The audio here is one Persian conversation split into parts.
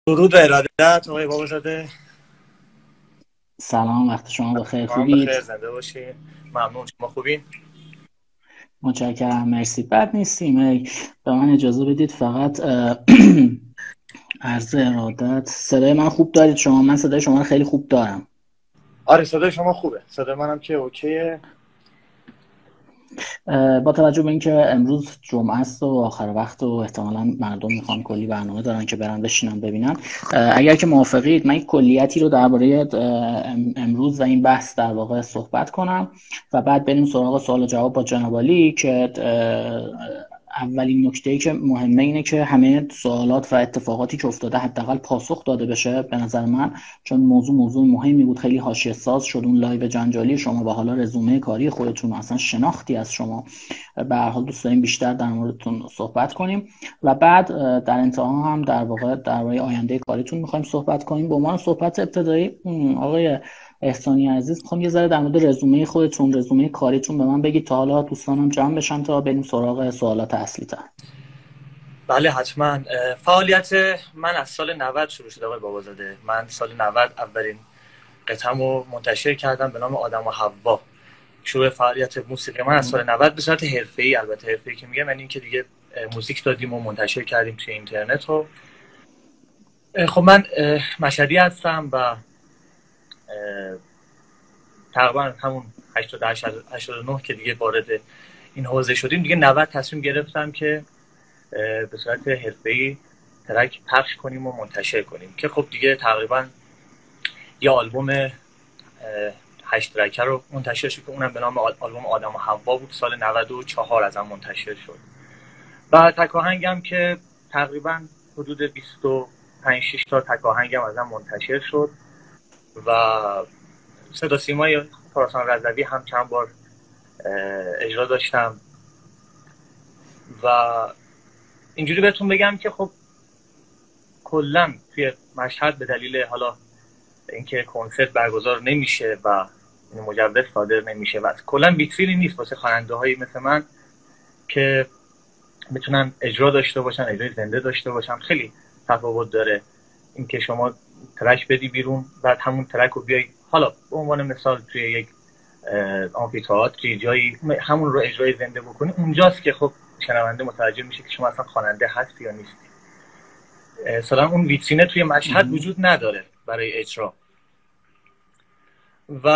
درود و ارادت آقای بابازاده. سلام، وقت شما بخیر. ما هم خوبید؟ بخیر، زنده باشین. ممنون. شما خوبین؟ متشکرم، مرسی. بد نیستیم. به من اجازه بدید فقط عرض ارادت. صدای من خوب دارید شما؟ من صدای شما رو خیلی خوب دارم. آره، صدای شما خوبه. صدای منم که اوکیه. با توجه به اینکه امروز جمعه است و آخر وقت و احتمالاً مردم میخوان کلی برنامه دارن که برن بشینن ببینن، اگر که موافقید من یک کلیتی رو درباره امروز و این بحث در واقع صحبت کنم و بعد بریم سراغ سوال و جواب با جناب عالی. که اولین نکته‌ای که مهمه اینه که همه سوالات و اتفاقاتی که افتاده حداقل پاسخ داده بشه به نظر من، چون موضوع مهمی بود. خیلی حاشیه ساز شد اون لایو جنجالی شما و حالا رزومه کاری خودتون، اصلا شناختی از شما. به هر حال دوست داریم بیشتر در موردتون صحبت کنیم و بعد در انتها هم در واقع درباره آینده کاریتون می‌خوایم صحبت کنیم. به عنوان صحبت ابتدایی آقای احسانی عزیز، می‌خوام یه ذره در مورد رزومه خودتون، رزومه کاریتون به من بگید تا حالا دوستانم جمع بشن تا بریم سراغ سوالات اصلی تر. بله حتما. فعالیت من از سال 90 شروع شده آقای بابازاده. من سال 90 اولین قطعه‌مو منتشر کردم به نام آدم و حوا. شروع فعالیت موسیقی من از سال 90 به صورت حرفه‌ای، البته حرفه‌ای که میگم یعنی اینکه دیگه موزیک دادیم و منتشر کردیم توی اینترنت. و خب من مشهدی هستم و تقریبا همون 88 89 که دیگه وارد این حوزه شدیم، دیگه 90 تصمیم گرفتم که به صورت حرفه‌ای ترک پخش کنیم و منتشر کنیم که خب دیگه تقریبا یه آلبوم 8 ترکه رو منتشر شد که اونم به نام آلبوم آدم و حوا بود. سال 94 ازم منتشر شد و تک آهنگم که تقریبا حدود 25 6 تا تک آهنگم ازم منتشر شد و صدا سیمای خراسان رضوی هم چند بار اجرا داشتم. و اینجوری بهتون بگم که خب کلا توی مشهد به دلیل حالا اینکه کنسرت برگزار نمیشه و مجوز صادر نمیشه و کلا ویترینی نیست واسه خواننده‌هایی مثل من که میتونن اجرا داشته باشن، اجرای زنده داشته باشن. خیلی تفاوت داره اینکه شما ترک بدی بیرون، بعد همون ترک رو بیای حالا به عنوان مثال توی یک آمفی‌تئاتر جایی همون رو اجرای زنده بکنی. اونجاست که خب شنونده متوجه میشه که شما اصلا خواننده هستی یا نیستی. اصلا اون ویترینه توی مشهد وجود نداره برای اجرا. و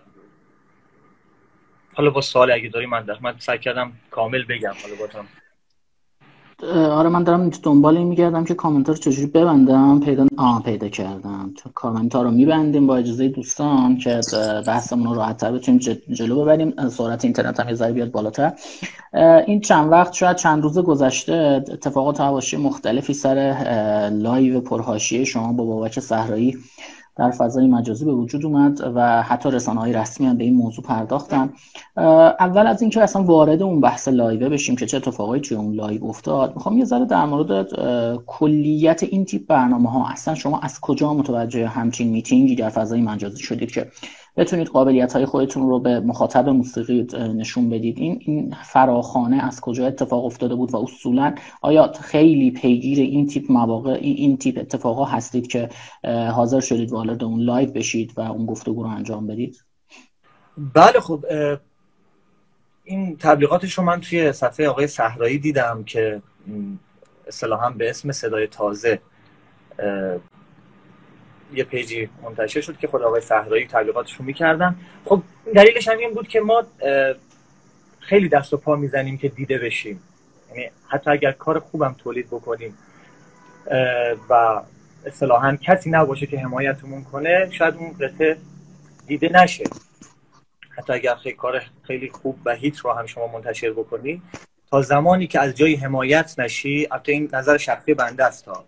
حالا با سوال اگه داری من سعی کردم کامل بگم. حالا باتم آره، من دارم دنبال این میگردم که کامنت رو چجوری ببندم. پیدا کردم. تو کامنت ها رو میبندیم با اجازه دوستان که بحثمون رو راحت‌تر بتونیم جلو ببریم، سرعت اینترنت هم یه ذره بیاد بالاتر. این چند وقت، شاید چند روز گذشته، اتفاقات حواشی مختلفی سر لایو پرحاشیه شما با بابک صحرایی در فضای مجازی به وجود اومد و حتی رسانه‌های رسمی هم به این موضوع پرداختن. اول از اینکه اصلا وارد اون بحث لایو بشیم که چه اتفاقایی توی اون لایو افتاد، میخوام یه ذره در مورد کلیت این تیپ برنامه‌ها، اصلا شما از کجا متوجه همچین میتینگی در فضای مجازی شدید که بتونید قابلیت‌های خودتون رو به مخاطب موسیقی نشون بدید؟ این فراخوانه از کجا اتفاق افتاده بود و اصولاً آیا خیلی پیگیر این تیپ مواقع، این تیپ اتفاقا هستید که حاضر شدید وارد اون لایو بشید و اون گفتگو رو انجام بدید؟ بله. خب این تبلیغاتش رو من توی صفحه آقای صحرایی دیدم که اصطلاحاً به اسم صدای تازه یه پیجی منتشر شد که خود آقای صحرایی تبلیغاتش رو می‌کردن. خب دلیلش هم این بود که ما خیلی دست و پا میزنیم که دیده بشیم، یعنی حتی اگر کار خوبم تولید بکنیم و اصطلاحاً کسی نباشه که حمایتمون کنه، شاید اون قطعه دیده نشه. حتی اگر خیلی کار خیلی خوب و هیت رو هم شما منتشر بکنی، تا زمانی که از جایی حمایت نشی، البته این نظر شخصی بنده است، تا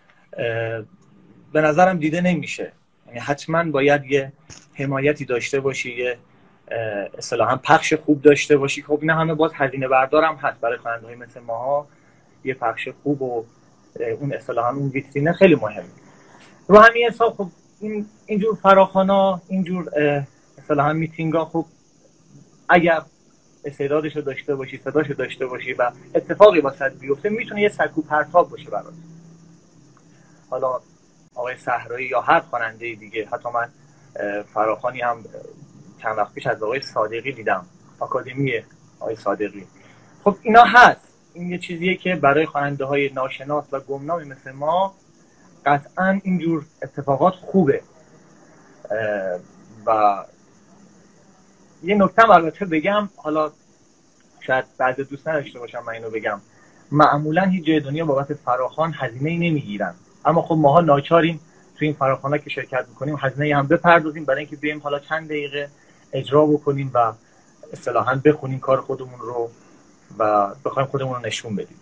به نظرم دیده نمیشه. یعنی حتما باید یه حمایتی داشته باشی، یه اصطلاحاً پخش خوب داشته باشی. خب اینا همه باز هزینه بردارم هست برای خواننده‌های مثل ماها. یه پخش خوب و اون اصطلاحاً اون ویترینه خیلی مهمه. رو همین حساب خب اینجور فراخوانا، اینجور اصطلاحاً میتینگا، خب اگر استعدادشو داشته باشی، صداشو داشته باشی و اتفاقی واسط بیفته، میتونه یه سکو پرتاب باشه برات. حالا آقای صحرایی یا هر خواننده دیگه. حتی من فراخوانی هم چند وقت پیش از آقای صادقی دیدم، آکادمی آقای صادقی. خب اینا هست، این یه چیزیه که برای خواننده های ناشناس و گمنامی مثل ما قطعا اینجور اتفاقات خوبه. و یه نکته البته بگم، حالا شاید بعضی دوست نداشته باشم من اینو بگم، معمولا هیچ جای دنیا بابت فراخوان هزینه‌ای نمیگیرن، اما خب ماها ناچاریم تو این فراخوانا که شرکت میکنیم هزینه‌ای هم بپردازیم برای اینکه بریم حالا چند دقیقه اجرا بکنیم و اصطلاحاً بخونیم کار خودمون رو و بخوایم خودمون رو نشون بدیم.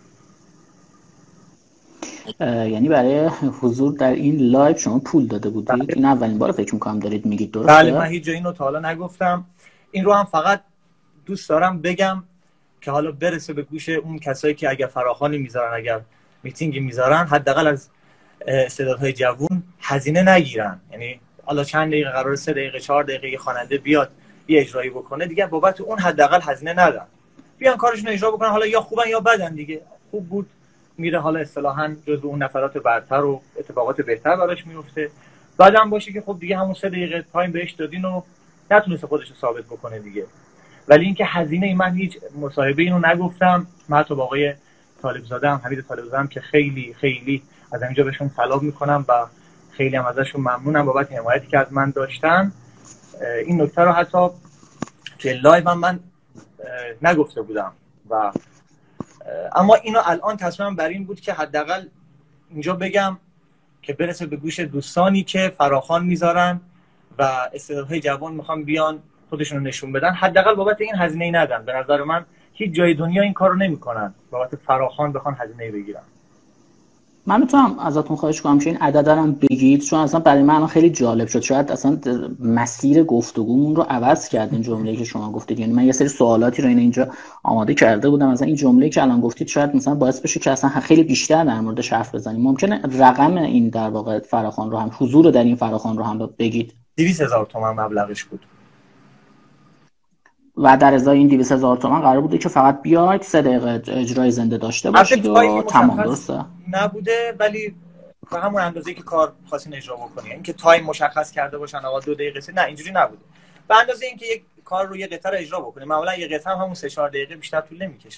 یعنی برای حضور در این لایو شما پول داده بودید؟ این اولین بار فکر میکنم دارید میگید، درسته؟ بله، من هیچ جایی اینو تا حالا نگفتم. این رو هم فقط دوست دارم بگم که حالا برسه به گوش اون کسایی که اگر فراخوانی میذارن، اگر میتینگی میذارن، حداقل از استعدادهای جوون هزینه نگیرن. یعنی حالا چند دقیقه قرار 3 دقیقه 4 دقیقه یه خواننده بیاد یه اجرایی بکنه، دیگه بابت اون حداقل هزینه ندن، بیان کارشون اجرا بکنن. حالا یا خوبن یا بدن دیگه، خوب بود میره حالا اصطلاحاً جزو اون نفرات برتر و اتفاقات بهتر براش میفته، بعدم باشه که خب دیگه همون 3 دقیقه تایم بهش دادین و نتونسته خودش رو ثابت بکنه دیگه. ولی اینکه هزینه، من هیچ مصاحبه اینو نگفتم. من تو با آقای طالبزاده هم، حمید طالبزاده هم که خیلی خیلی از اینجا بهشون سلام میکنم و خیلی هم ازشون ممنونم بابت حمایتی که از من داشتن. این نکته رو حتی توی لایو هم من نگفته بودم و اما اینو الان تصمیمم بر این بود که حداقل اینجا بگم که برسه به گوش دوستانی که فراخوان میذارن و استعدادهای جوان میخوان بیان خودشون رو نشون بدن، حداقل بابت این هزینه‌ای ندن. به نظر من هیچ جای دنیا این کارو نمیکنن، بابت فراخوان بخوان هزینه‌ای بگیرن. من میتونم ازتون خواهش کنم که این عدد رو بگید، چون اصلا برای من خیلی جالب شد. شاید اصلا مسیر گفتگومون رو عوض کرد این جمله‌ای که شما گفتید. یعنی من یه سری سوالاتی رو اینجا آماده کرده بودم، مثلا این جمله‌ای که الان گفتید شاید مثلا باعث بشه که اصلا خیلی بیشتر در موردش حرف بزنیم. ممکنه رقم این در واقع فراخوان رو هم، حضور در این فراخوان رو هم بگید؟ 200,000 تومان مبلغش بود و در ازای این 200,000 تومان قرار بوده که فقط بیاید 3 دقیقه اجرای زنده داشته باشید و تمام، درسته؟ نبوده، ولی به همون اندازه‌ای که کار خواستین اجرا بکنید. اینکه تایم مشخص کرده باشن آقا 2 دقیقه نه، اینجوری نبوده. به اندازه اینکه یک کار رو یه قطعه رو اجرا بکنید، معمولا یه قطعه هم همون 3-4 دقیقه بیشتر طول نمی‌کشه.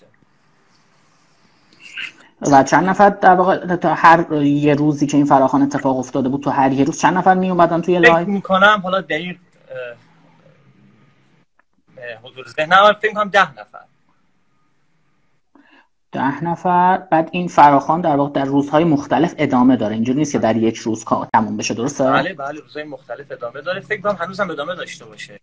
و چند نفر در واقع تا هر یه روزی که این فراخوان اتفاق افتاده بود، تو هر یه روز چند نفر می اومدن توی لایو؟ فکر می‌کنم حالا دقیق حضور ذهنم فکر کنم 10 نفر. 10 نفر. بعد این فراخوان در واقع در روزهای مختلف ادامه داره، اینجوری نیست که در یک روز تموم بشه، درسته؟ بله روزهای مختلف ادامه داره. فکر کنم هنوزم ادامه داشته باشه،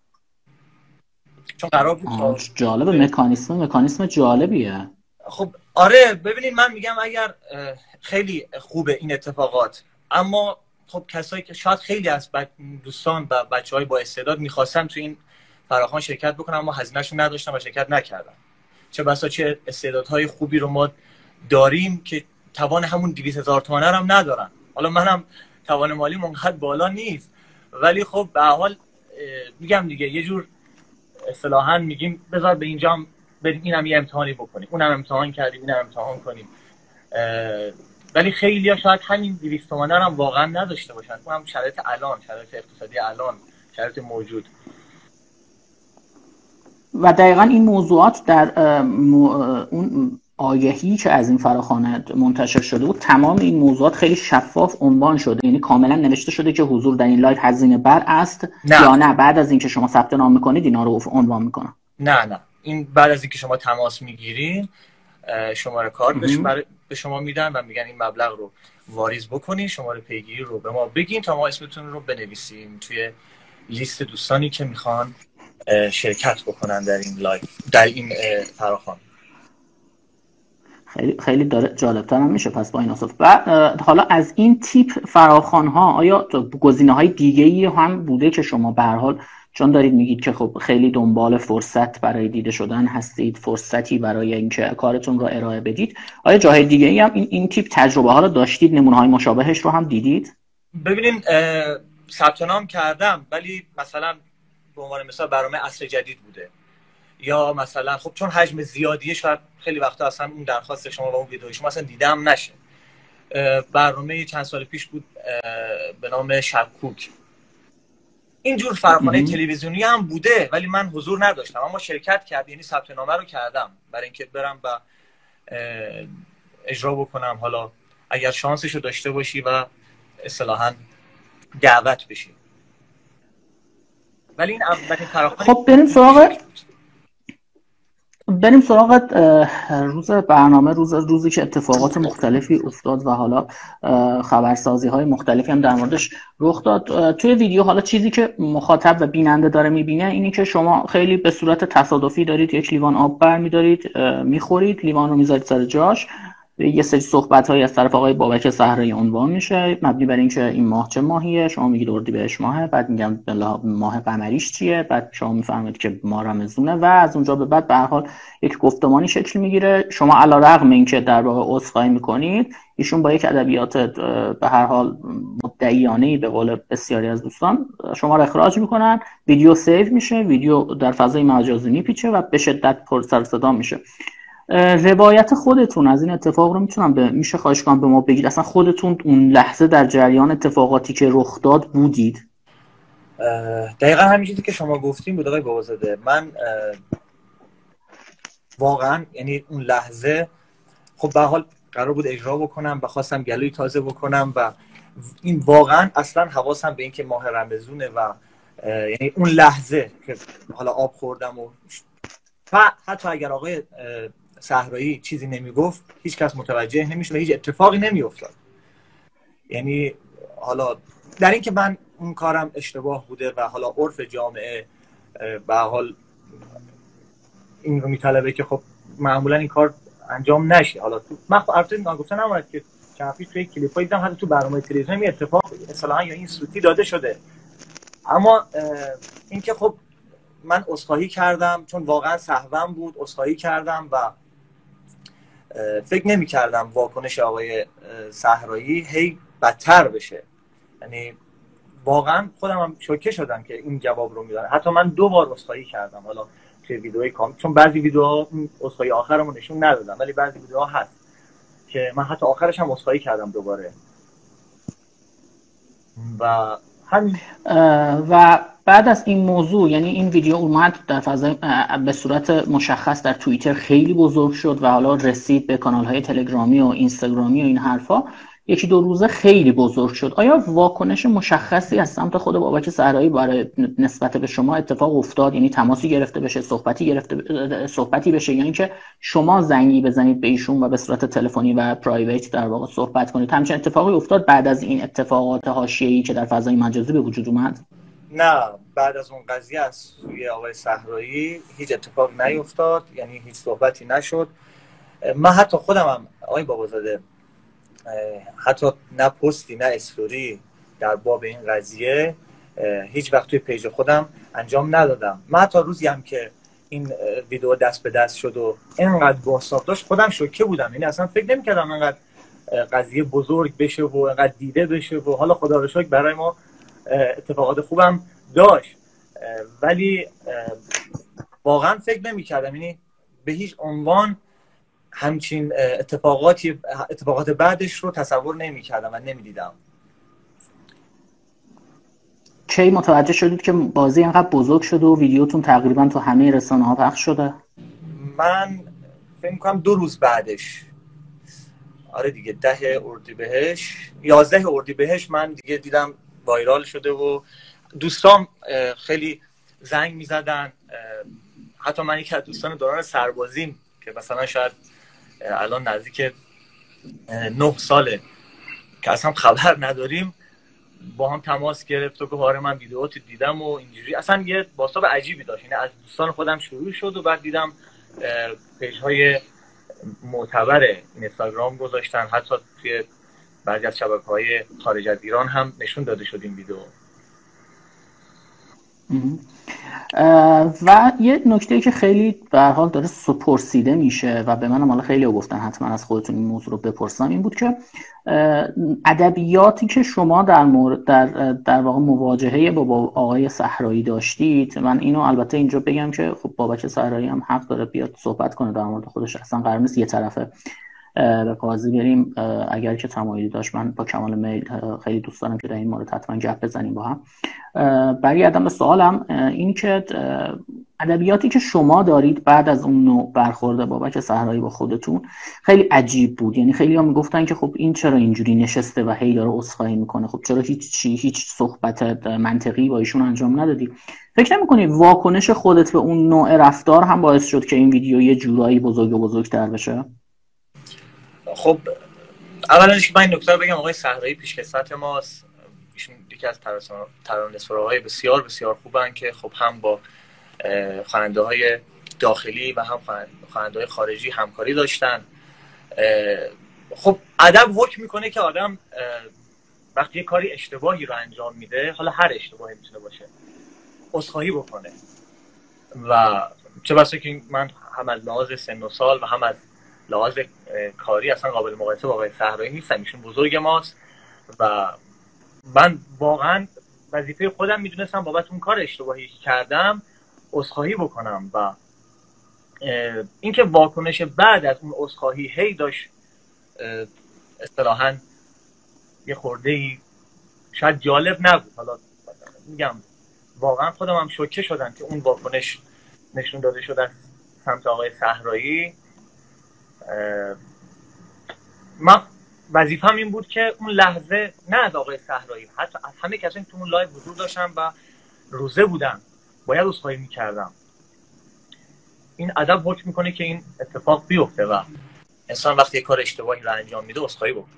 چون قرار بود. جالب، مکانیسم جالبیه. خب آره، ببینید من میگم اگر خیلی خوبه این اتفاقات، اما خب کسایی که شاید خیلی از دوستان و بچه‌های با استعداد می‌خواستن تو این فراخوان شرکت بکنن اما هزینه‌شون نداشتن و شرکت نکردن. چه بسا چه استعدادهای خوبی رو ما داریم که توان همون 200,000 تومانه هم ندارن. حالا منم توان مالی اونقدر بالا نیست، ولی خب به هر حال میگم دیگه یه جور اصطلاحاً میگیم بذار به اینجا بریم اینم یه امتحانی بکنیم، اونم امتحان کردیم، اینم امتحان کنیم. ولی خیلی‌ها شاید همین 200 تومانه هم واقعا نداشته باشن. اونم شرایط الان، شرایط اقتصادی الان، شرایط موجود. و دقیقاً این موضوعات در اون آگهی که از این فراخوان منتشر شده بود، تمام این موضوعات خیلی شفاف عنوان شده. یعنی کاملا نوشته شده که حضور در این لایو هزینه بر است یا نه بعد از اینکه شما ثبت نام میکنید اینا رو عنوان میکنن؟ نه این بعد از اینکه شما تماس میگیرین شماره کارت به شما میدن و میگن این مبلغ رو واریز بکنین، شماره پیگیری رو به ما بگین تا ما اسمتون رو بنویسیم توی لیست دوستانی که میخوان شرکت بکنن در این لایو، در این فراخوان. خیلی داره جالب‌تر هم میشه پس با این اصاف. و حالا از این تیپ فراخوان‌ها آیا گزینه‌های دیگه‌ای هم بوده که شما به هر حال چون دارید میگید که خب خیلی دنبال فرصت برای دیده شدن هستید، فرصتی برای اینکه کارتون رو ارائه بدید، آیا جاهای دیگه‌ای هم این تیپ تجربه ها رو داشتید، نمونه‌های مشابهش رو هم دیدید؟ ببینین ثبت نام کردم، ولی مثلا به عنوان مثال برنامه عصر جدید بوده، یا مثلا خب چون حجم زیادیه شاید خیلی وقتا اصلا اون درخواست شما و اون ویدئوی شما اصلا دیدم نشه. برنامه چند سال پیش بود به نام شبکوک. اینجور فراخوان‌های تلویزیونی هم بوده ولی من حضور نداشتم، اما شرکت کردم، یعنی ثبت نامه رو کردم برای اینکه برم و اجرا بکنم، حالا اگر شانسش رو داشته باشی و اصطلاحاً دعوت بشی. ولی این اولین فراخوان. خب بریم سراغ روز برنامه، روزی که اتفاقات مختلفی افتاد و حالا خبرسازی های مختلفی هم در موردش رخ داد. توی ویدیو حالا چیزی که مخاطب و بیننده داره میبینه اینی که شما خیلی به صورت تصادفی دارید یک لیوان آب برمیدارید میخورید، لیوان رو میذارید سر جاش، یه سری صحبت‌هایی از طرف آقای بابک صحرایی عنوان میشه مبنی بر اینکه این ماه چه ماهیه، شما میگید اردیبهشت ماهه، بعد میگم ماه قمریش چیه، بعد شما میفهمید که ماه رمضونه و از اونجا به بعد به هر حال یک گفتمانی شکل میگیره. شما علیرغم اینکه در واقع عذرخواهی میکنید، ایشون با یک ادبیات به هر حال مدعیانه‌ای به قول بسیاری از دوستان شما رو اخراج میکنن، ویدیو سیو میشه، ویدیو در فضای مجازی میپیچه و به شدت پر سر و صدا میشه. روایت خودتون از این اتفاق رو میشه خواهش کنم به ما بگید؟ اصلا خودتون اون لحظه در جریان اتفاقاتی که رخ داد بودید؟ دقیقا همین چیزی که شما گفتیم بود آقای بابازاده. من واقعا یعنی اون لحظه خب به حال قرار بود اجرا بکنم و خواستم گلوی تازه بکنم و این واقعا اصلا حواسم به این که ماه رمضونه و یعنی اون لحظه که حالا آب خوردم و حتی اگر آقای صحرایی چیزی نمیگفت هیچ کس متوجه نمیشد و هیچ اتفاقی نمیافتاد. یعنی حالا در این که من اون کارم اشتباه بوده و حالا عرف جامعه به حال این رو میطلبه که خب معمولا این کار انجام نشه. حالا من البته گفتن نماند که چند پیش توی کلیپ‌ها دیدم حتی تو برنامه تلویزیونی اتفاق اصطلاحاً یا این صوتی داده شده، اما این که خب من عذرخواهی کردم چون واقعا سهوم بود، عذرخواهی کردم و فکر نمی کردم واکنش آقای صحرایی هی بدتر بشه. یعنی واقعا خودم هم شوکه شدم که این جواب رو میدن. حتی من 2 بار عذرخواهی کردم، حالا توی ویدیوهای چون بعضی ویدیوها عذرخواهی آخرمو نشون ندادم ولی بعضی ویدیوها هست که من حتی آخرش هم عذرخواهی کردم دوباره و همین. و بعد از این موضوع یعنی این ویدیو اومد در فضای به صورت مشخص در توییتر خیلی بزرگ شد و حالا رسید به کانال‌های تلگرامی و اینستاگرامی و این حرفا، 1-2 روزه خیلی بزرگ شد. آیا واکنش مشخصی از سمت خود بابک صحرایی برای نسبت به شما اتفاق افتاد؟ یعنی تماسی گرفته بشه، صحبتی بشه، یعنی که شما زنگی بزنید به ایشون و به صورت تلفنی و پرایوت در واقع صحبت کنید؟ همچین اتفاقی افتاد بعد از این اتفاقات حاشیه‌ای که در فضای مجازی به وجود اومد؟ نه، بعد از اون قضیه از سوی آقای صحرایی هیچ اتفاق نیفتاد، یعنی هیچ صحبتی نشد. من حتی خودم هم آقای بابازاده حتی نه پستی نه استوری در باب این قضیه هیچ وقت توی پیج خودم انجام ندادم. من حتی روزی هم که این ویدیو دست به دست شد و اینقدر بحث داشت خودم شوکه بودم، یعنی اصلا فکر نمی‌کردم اینقدر قضیه بزرگ بشه و اینقدر دیده بشه و حالا خدا رو شکر برای ما اتفاقات خوبم داشت، ولی واقعا فکر نمی‌کردم، یعنی به هیچ عنوان همچین اتفاقات بعدش رو تصور نمی‌کردم و نمی‌دیدم. کی متوجه شدید که بازی اینقدر بزرگ شده و ویدیوتون تقریبا تو همه رسانه‌ها پخش شده؟ من فکر می‌کنم 2 روز بعدش، آره دیگه 10 اردیبهشت 11 اردیبهشت من دیگه دیدم وایرال شده و دوستان خیلی زنگ می‌زدن. حتی من یکی از دوستان دوران سربازیم که مثلا شاید الان نزدیک 9 ساله که اصلا خبر نداریم با هم تماس گرفت و گفت آره من ویدیوهات دیدم و اینجوری. اصلا یه بازتاب عجیبی داشت، یعنی از دوستان خودم شروع شد و بعد دیدم پیج‌های معتبر اینستاگرام گذاشتن، حتی توی بعضی از شبکه‌های خارج از ایران هم نشون داده شد این ویدیو. و یه نکته که خیلی به هر حال داره پرسیده میشه و به منم حالا خیلی گفتن حتما از خودتون این موضوع رو بپرسم، این بود که ادبیاتی که شما در واقع مواجهه با آقای صحرایی داشتید، من اینو البته اینجا بگم که خب بابک صحرایی هم حق داره بیاد صحبت کنه در مورد خودش، اصلا قرار نیست یه طرفه به قاضی بریم. اگر که تمایلی داشت من با کمال میل خیلی دوست دارم که در این مورد حتما گپ بزنیم با هم. برگردم به سوالم، این که ادبیاتی که شما دارید بعد از اون نوع برخورد بابک صحرایی با خودتون خیلی عجیب بود. یعنی خیلی ها میگفتن که خب این چرا اینجوری نشسته و هی داره عذرخواهی میکنه، خب چرا هیچ صحبت منطقی با ایشون انجام ندادی؟ فکر نمی‌کنی واکنش خودت به اون نوع رفتار هم باعث شد که این ویدیو یه جورایی بزرگتر بشه؟ خب اولا که من این نکته رو بگم، آقای صحرایی پیشکسوت ماست. ایشون یکی از ترانه‌سراهای بسیار بسیار خوبن که خب هم با خواننده‌های داخلی و هم خواننده‌های خارجی همکاری داشتن. خب ادب حکم میکنه که آدم وقتی یه کاری اشتباهی رو انجام میده، حالا هر اشتباهی میتونه باشه، عذرخواهی بکنه. و چه بسا که من هم از لحاظ سن و سال و هم از لحاظ کاری اصلا قابل مقایسه با آقای صحرایی نیستم. ایشون بزرگ ماست و من واقعا وظیفه خودم میدونستم بابت اون کار اشتباهی که کردم عذرخواهی بکنم. و اینکه واکنش بعد از اون عذرخواهی هی داشت اصطلاحاً یه خورده‌ای شاید جالب نبود، حالا میگم واقعا خودم هم شوکه شدم که اون واکنش نشون داده شد از سمت آقای صحرایی. من وظیفه‌م این بود که اون لحظه نه از آقای صحرایی، حتی از همه کسایی که تو اون لایو حضور داشتن و روزه بودن باید عذرخواهی میکردم. این ادب حکم میکنه که این اتفاق بیفته و انسان وقتی یه کار اشتباهی رو انجام میده عذرخواهی بکنه.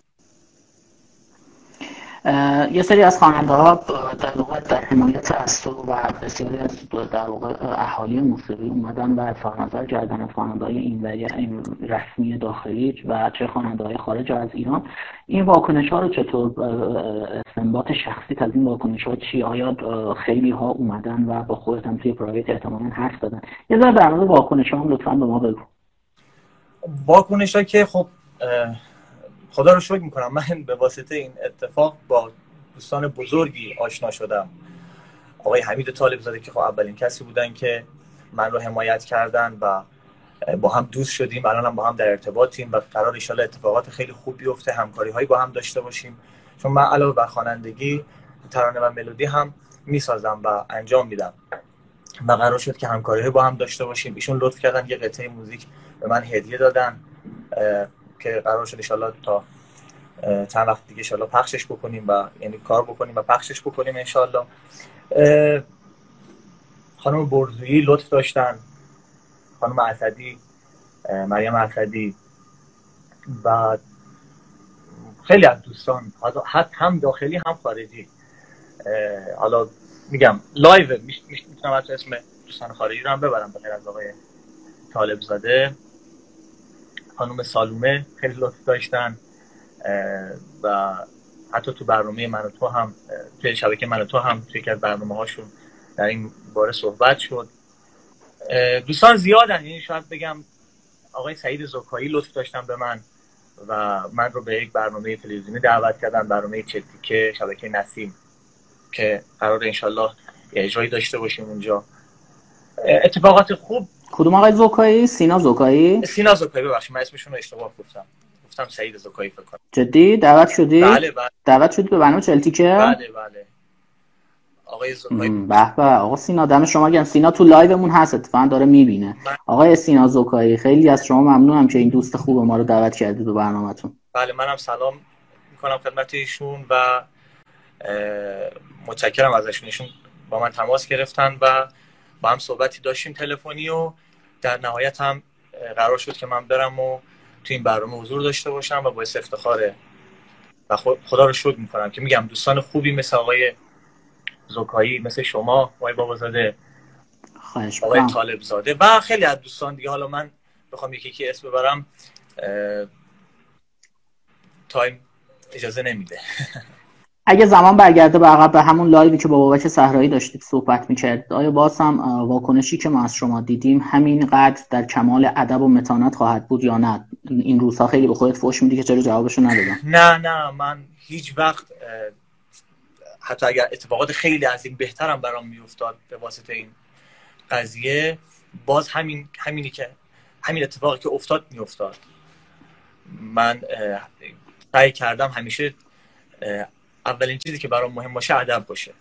یه سری از خواننده‌ها در واقع در حمایت از تو و بسیاری از در واقع اهالی موسیقی اومدن و اظهار نظر کردن از خواننده‌های این رسمی داخلی و چه خواننده‌های خارج از ایران. این واکنش‌ها رو چطور استنباط شخصی از این واکنش‌ها چی؟ آیا خیلی ها اومدن و با خودت هم توی پرایوت احتمالاً حرف زدن؟ یه ذره در مورد واکنش‌ها هم لطفاً به ما بگو. واکنش‌ها که خب خدا رو شکر میکنم من به واسطه این اتفاق با دوستان بزرگی آشنا شدم. آقای حمید طالب زاده که خب اولین کسی بودن که من رو حمایت کردن و با هم دوست شدیم. الان هم با هم در ارتباطیم و قرار ان شاءالله اتفاقات خیلی خوب بیفته، همکاری هایی با هم داشته باشیم. چون من علاوه بر خوانندگی ترانه و ملودی هم میسازم و انجام میدم و قرار شد که همکاری های با هم داشته باشیم. ایشون لطف کردن یه قطعه موزیک به من هدیه دادن که قرار شد ان شاءالله تا چند وقت دیگه ان شاءالله پخشش بکنیم و یعنی کار بکنیم و پخشش بکنیم ان شاءالله. خانم برزویی لطف داشتن، خانم اسدی، مریم اسدی و خیلی از دوستان هم داخلی هم خارجی. حالا میگم لایو میتونم حتی اسم دوستان خارجی رو هم ببرم بغیر از آقای طالب زاده. خانم سالومه خیلی لطف داشتن و حتی تو برنامه من و تو هم توی شبکه من و تو هم توی یکی از برنامه هاشون در این باره صحبت شد. دوستان زیادن، یعنی شاید بگم آقای سعید زکایی لطف داشتن به من و من رو به یک برنامه تلویزیونی دعوت کردن، برنامه چتیکه شبکه نسیم که قرار انشالله یه اجرایی داشته باشیم اونجا. اتفاقات خوب. کدوم آقای زکایی؟ سینا زکایی؟ سینا زکایی، ببخشید من اسمشون رو اشتباه گفتم سعید زکایی فکر کنم. جدی دعوت شدی؟ بله. دعوت شدی به برنامه چلتیکه؟ بله. آقای زکایی. به به آقا سینا، دم شما گرم. سینا تو لایومون هست، اتفاقا داره میبینه. آقای سینا زکایی خیلی از شما ممنونم که این دوست خوب ما رو دعوت کردید به برنامه‌تون. بله منم سلام میکنم خدمت ایشون و متشکرم ازشون. ایشون با من تماس گرفتن و با هم صحبتی داشتیم تلفنی و در نهایت هم قرار شد که من برم و تو این برنامه حضور داشته باشم و باعث افتخاره و خدا رو شکر میکنم که میگم دوستان خوبی مثل آقای زکایی، مثل شما، آقای بابازاده، آقای طالب زاده و خیلی از دوستان دیگه، حالا من بخوام یکی اسم ببرم تایم اجازه نمیده. اگه زمان برگرده به عقب، به همون لایوی که با بابک صحرایی داشتید صحبت می‌کردید، آیا باز هم واکنشی که ما از شما دیدیم همینقدر در کمال ادب و متانت خواهد بود یا نه؟ این روزها خیلی به خودت فحش میدی که چرا جوابشو ندادم. نه من هیچ وقت حتی اگر اتفاقات خیلی از این بهترم برام میافتاد به واسطه این قضیه، باز همینی که همین اتفاقی که افتاد میافتاد من سعی کردم همیشه اولین چیزی که برام مهم باشه ادب باشه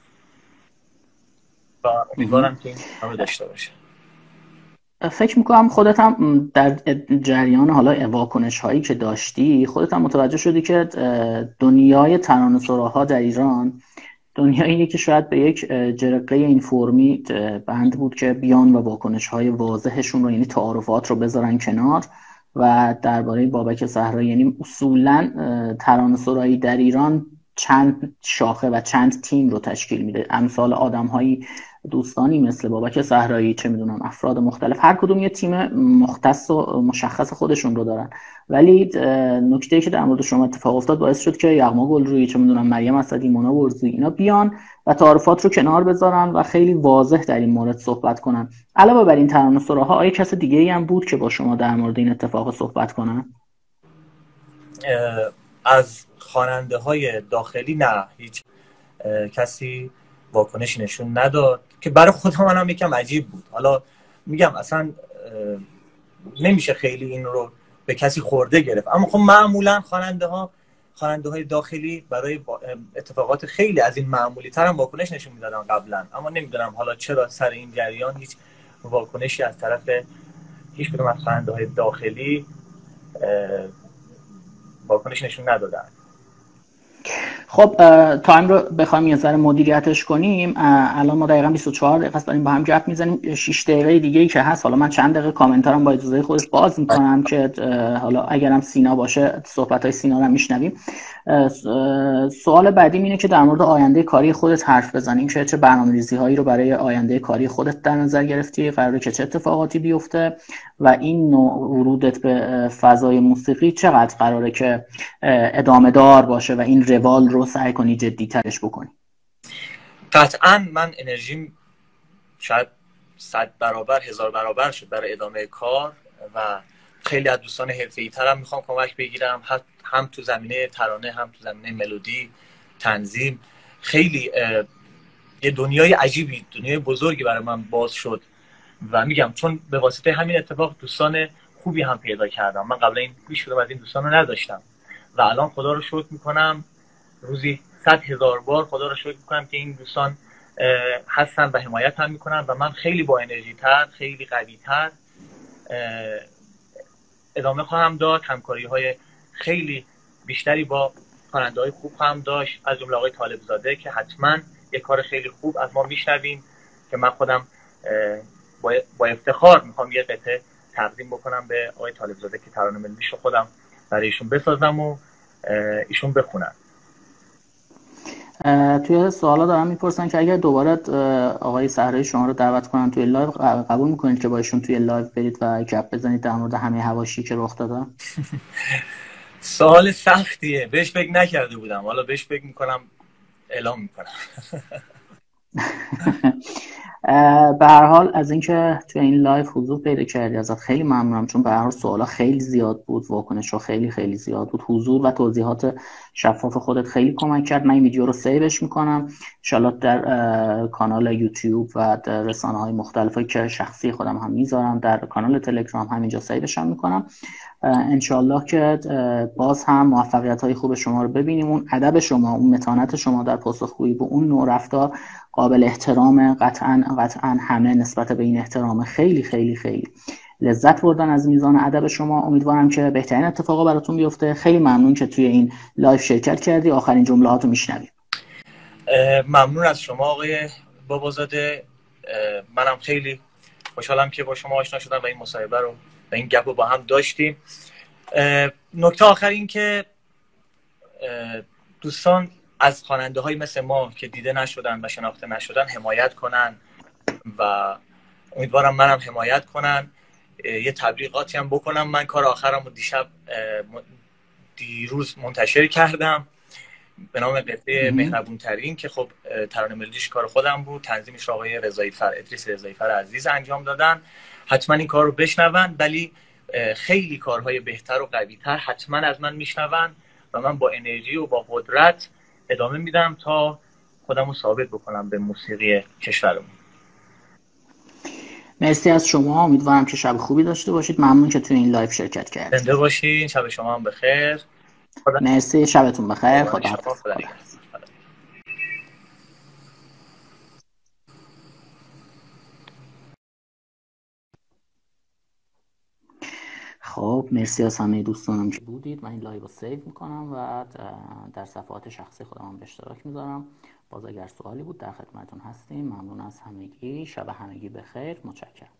و امیدوارم که این همه داشته باشه. فکر میکنم خودت هم در جریان حالا واکنش هایی که داشتی خودت هم متوجه شدی که دنیای ترانه‌سراها در ایران دنیاییه که شاید به یک جرقه این فرمی بند بود که بیان و واکنش های واضحشون رو، یعنی تعارفات رو بذارن کنار و درباره بابک صحرایی، یعنی اصولا ترانه‌سرایی در ایران چند شاخه و چند تیم رو تشکیل میده. امثال آدم‌هایی دوستانی مثل بابک صحرایی، چه میدونم افراد مختلف، هر کدوم یه تیم مختص و مشخص خودشون رو دارن. ولی نکته‌ای که در مورد شما اتفاق افتاد باعث شد که یغما گلرویی، چه میدونم مریم اسدی، مونا برزویی، اینا بیان و تعارفات رو کنار بذارن و خیلی واضح در این مورد صحبت کنن. علاوه بر این ترانه‌سراها آیا کس دیگه‌ای هم بود که با شما در مورد این اتفاق صحبت کنن؟ از خواننده‌های داخلی نه، هیچ کسی واکنشی نشون نداد که برای خودم منم یکم عجیب بود. حالا میگم اصلا نمیشه خیلی این رو به کسی خورده گرفت، اما خب معمولا خواننده های داخلی برای اتفاقات خیلی از این معمولی تر هم واکنش نشون میدادن قبلا، اما نمیدونم حالا چرا سر این جریان هیچ واکنشی از طرف هیچ کدوم از خواننده های داخلی واکنش نشون ندادن. خب تایم رو بخوایم یه ذره مدیریتش کنیم، الان ما دقیقاً 24 دقیقه است داریم با هم گپ میزنیم. 6 دقیقه دیگه ای که هست، حالا من چند دقیقه کامنتارم با اجازه خودش باز میکنم که حالا اگرم سینا باشه صحبت‌های سینا رو میشنویم. سوال بعدیم اینه که در مورد آینده کاری خودت حرف بزنیم که چه برنامه‌ریزی‌هایی رو برای آینده کاری خودت در نظر گرفتی، قراره که چه اتفاقاتی بیفته و این نوع ورودت به فضای موسیقی چقدر قراره که ادامه دار باشه و این روال رو سعی کنی جدی ترش بکنی. قطعا من انرژیم شاید 100 برابر 1000 برابر شد برای ادامه کار و خیلی از دوستان حرفه‌ای ترم میخوام کمک بگیرم، هم تو زمینه ترانه هم تو زمینه ملودی، تنظیم. خیلی یه دنیای عجیبی، دنیای بزرگی برای من باز شد و میگم چون به واسطه همین اتفاق دوستان خوبی هم پیدا کردم. من قبلا هیچ کدوم از این دوستان رو نداشتم و الان خدا رو شکر میکنم روزی 100,000 بار خدا رو شکر میکنم که این دوستان هستن و حمایت هم میکنن و من خیلی با انرژی تر، خیلی قوی تر ادامه خواهم داد. همکاری های خیلی بیشتری با خواننده های خوب خواهم داشت، از جمله آقای طالب زاده که حتما یک کار خیلی خوب از ما میشنوین که من خودم با افتخار میخوام یه قطعه تقدیم بکنم به آقای طالب زاده که ترانه ملیشو خودم برای ایشون بسازم و ایشون بخونن. توی سوالا دارم میپرسن که اگر دوباره آقای صحرایی شما رو دعوت کنن توی لایو قبول میکنید که با ایشون توی لایو برید و گپ بزنید در مورد همه حواشی که رخ داده؟ سوال سختیه، بهش فکر نکرده بودم، حالا بهش فکر میکنم اعلام میکنم. به هر حال از اینکه توی این لایو حضور پیدا کردی ازت خیلی ممنونم، چون به هر حال سوالا خیلی زیاد بود، واکنش‌ها خیلی خیلی زیاد بود. حضور و توضیحات شفاف خودت خیلی کمک کرد. من این ویدیو رو سیوش میکنم، انشالله در کانال یوتیوب و در رسانه‌های مختلفی که شخصی خودم هم میذارم، در کانال تلگرام همینجا سیوش هم میکنم. انشالله که باز هم موفقیت‌های خوب شما رو ببینیم. اون ادب شما، اون متانت شما در پاسخگویی به اون نوع رفتار قابل احترام، قطعاً همه نسبت به این احترام خیلی خیلی خیلی لذت بردن از میزان ادب شما. امیدوارم که بهترین اتفاقا براتون بیفته. خیلی ممنون که توی این لایو شرکت کردی. آخرین جمله‌هاتو میشنویم. ممنون از شما آقای بابازاده. منم خیلی خوشحالم که با شما آشنا شدم و این مصاحبه رو و این گپ رو با هم داشتیم. نکته آخر این که دوستان از خواننده های مثل ما که دیده نشدن و شناخته نشدن حمایت کنن و امیدوارم منم حمایت کنن. یه تبلیغاتی هم بکنم. من کار آخرم رو دیروز منتشر کردم به نام قطعه مهربون ترین که خب ترانه ملیش کار خودم بود، تنظیمش آقای ادریس رضایی فر عزیز انجام دادن. حتما این کار رو بشنون، ولی خیلی کارهای بهتر و قوی‌تر حتما از من میشنون و من با انرژی و با قدرت ادامه میدم تا خودم رو ثابت بکنم به موسیقی کشورمون. مرسی از شما، امیدوارم که شب خوبی داشته باشید. ممنون که توی این لایو شرکت کردید. زنده باشین، شب شما هم بخیر. مرسی، شبتون بخیر. شما خداحافظ. خدا نگهدار. خب مرسی از همه دوستانم که بودید. من این لایو رو سیو میکنم و در صفحات شخصی خودم به اشتراک میذارم. باز اگر سوالی بود در خدمتتون هستیم. ممنون از همگی. شب همگی بخیر. متشکرم.